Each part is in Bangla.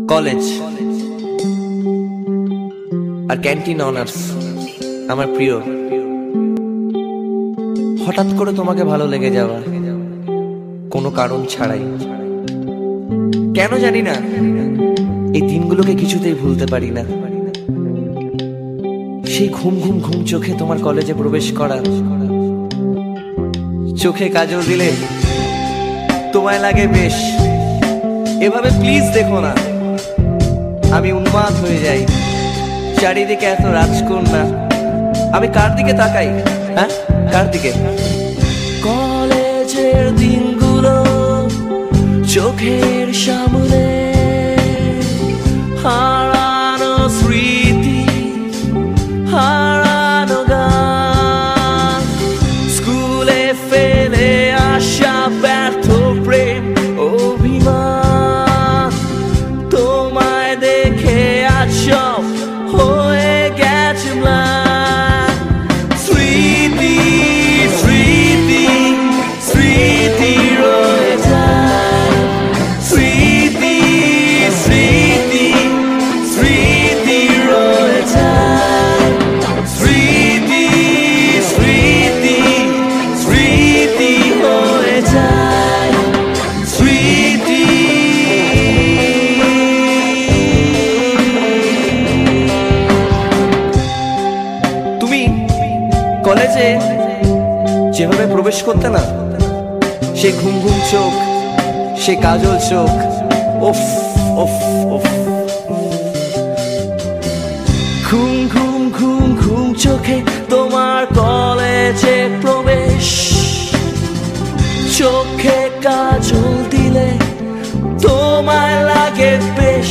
কলেজ আর ক্যান্টিন অনার্স আমার প্রিয়। হঠাৎ করে তোমাকে ভালো লেগে যাওয়া, কোনো কারণ ছাড়াই। কেন জানি না, এই দিনগুলোকে কিছুতেই ভুলতে পারি না। সেই ঘুম ঘুম ঘুম চোখে তোমার কলেজে প্রবেশ করা, চোখে কাজল দিলে তোমায় লাগে বেশ। এভাবে প্লিজ দেখো না, আমি উন্মাদ হয়ে যাই। চারিদিকে এত রাজকন্যা, আমি কার দিকে তাকাই? হ্যাঁ, কার দিকে? কলেজের দিনগুলো চোখের সামনে, হারানো স্মৃতি, হারানো গান, স্কুলে ফেলে আসা ব্যর্থ প্রেম অভিমান। তোমায় দেখে আজ সব হয়ে গেছে ম্লান। স্মৃতি স্মৃতি স্মৃতি রয়ে যায়, স্মৃতি স্মৃতি স্মৃতি রয়ে যায়, স্মৃতি স্মৃতি স্মৃতি হয়ে যায়, স্মৃতি। তুমি কলেজে যেভাবে প্রবেশ করতে না, সে ঘুম ঘুম চোখ, সে কাজল চোখ, ওফ ওফ ওফ। ঘুম ঘুম ঘুম ঘুম চোখে তোমার কলেজে প্রবেশ, চোখে কাজল দিলে তোমায় লাগে বেশ।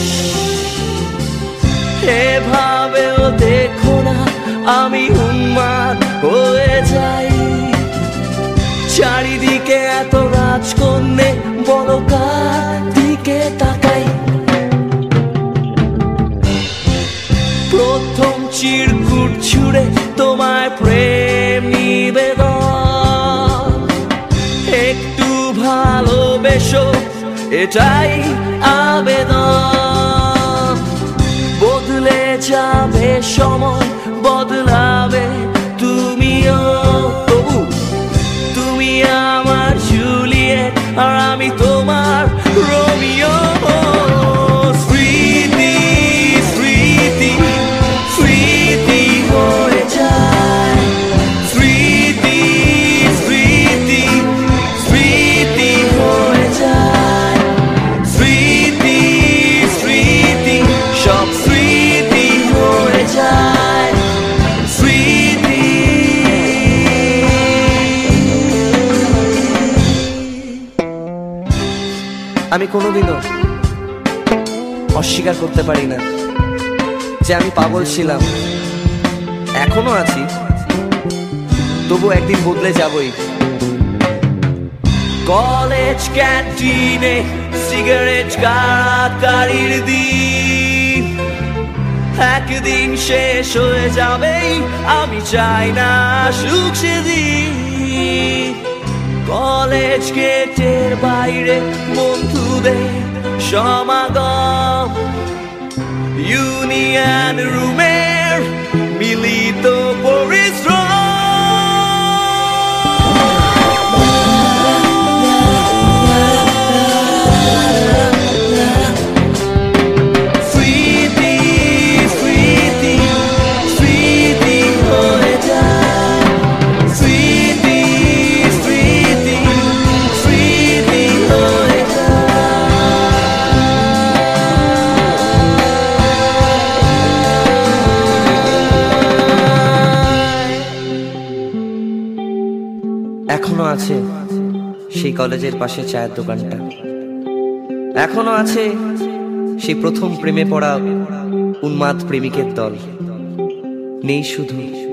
এভাবেও দেখো না, আমি উন্মাদ হয়ে যাই। চারিদিকে এত রাজকন্যে, বলো কার দিকে তাকাই? প্রথম চিরকুট ছুড়ে তোমায় প্রেম নিবেদন, একটু ভালোবেসো এটাই আবেদন। বদলে যাবে সময়, বদলাবে তুমিও। তুমি আমার জুলিয়েট আর আমি তোমার রোমিও। স্মৃতি স্মৃতি স্মৃতি হয়ে যায়, স্মৃতি স্মৃতি স্মৃতি হয়ে যায়, স্মৃতি স্মৃতি সব স্মৃতি হয়ে যায়, স্মৃতি। আমি কোনোদিনও অস্বীকার করতে পারি না যে আমি পাগল ছিলাম, এখনো আছি, তবু একদিন বদলে যাবই। কলেজ ক্যান্টিনে সিগারেট কাড়াকাড়ির দিন একদিন শেষ হয়ে যাবেই, আমি চাই না সুখ সেদিন। কলেজ গেটের বাইরে বন্ধুদের সমাগম, ইউনিয়ন রুমের মিলিত পরিশ্রম। স্মৃতি স্মৃতি স্মৃতি হয়ে যায়, স্মৃতি স্মৃতি স্মৃতি হয়ে যায়। এখনো আছে সেই কলেজের পাশে চায়ের দোকানটা, এখনো আছে সেই প্রথম প্রেমে পড়া উন্মাদ প্রেমিকের দল। নেই শুধু